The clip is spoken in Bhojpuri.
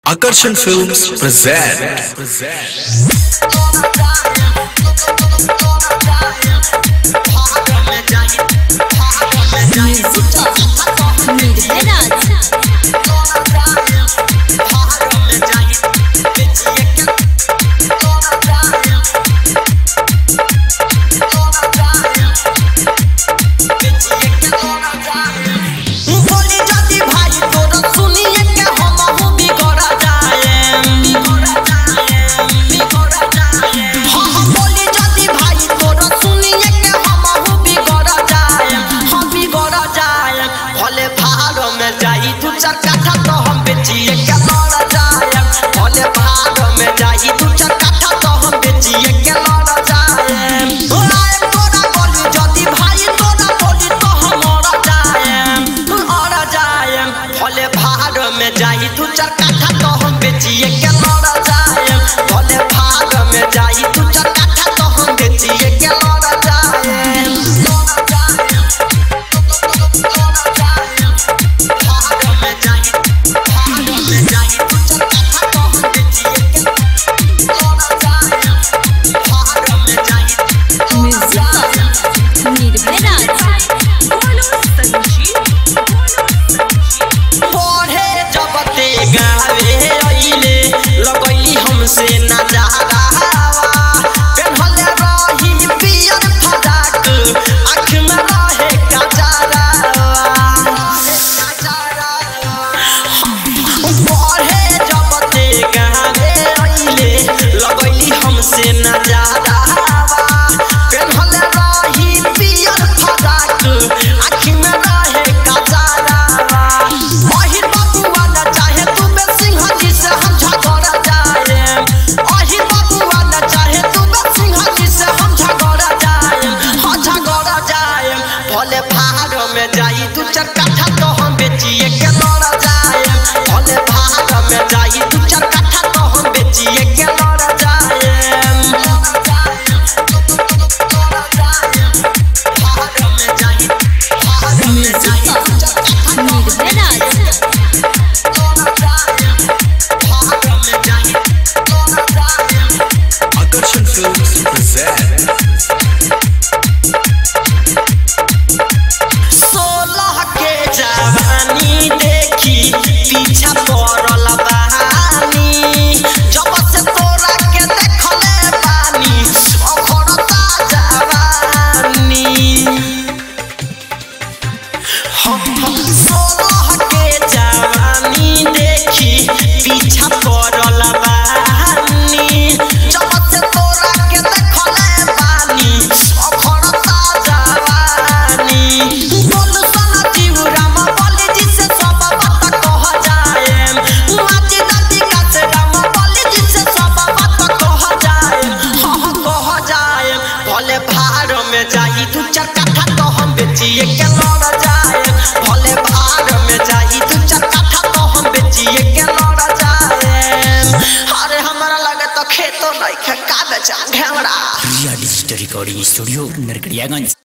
Akarshan Films present. जाई तू चार काठा तो हम बेचिए के लड़ जाए भले भाग में जाई तू चार काठा तो हम बेचिए के लड़ जाए भाग में जाई तू चार काठा तो हम बेचिए के लड़ जाए भाग में जाई हमसे ना जा रहा पेन्हले रही पियर फराक आँख में रहे कजरा बढ़े जब ते गावे अइले लगैली हमसे ना जा रहा पेन्हले रही पियर फराक आँख में रहे कजरा महिर बबुआ न चाहे तू में सिंह जी से हम झगड़ा भले भाग में जाई तू चार काठा तो हम बेचिए के लड़ जाए भले भाग में जाई तू चार काठा तो हम बेचिए के लड़ जाए भाग में जाई तू चार Akarshan Films present. देखी पीछा पड़ल बहानी जब से तोरा के देखले बानी अखरता जवानी सोलह के जवानी देखी पीछा पड़ल बहानी जब से तोरा के देखले बानी अखरता जवानी बोल सना जीवरा जाई तू चार काठा तो हम बेचिए के लड़ जाए भले भाग में जाई तू चार काठा तो हम बेचिए के लड़ जाए अरे हमारा लगे तो खेतो नहीं का बेचा घेवड़ा डिजिटल रिकॉर्डिंग स्टूडियो नरकड़ियागंज।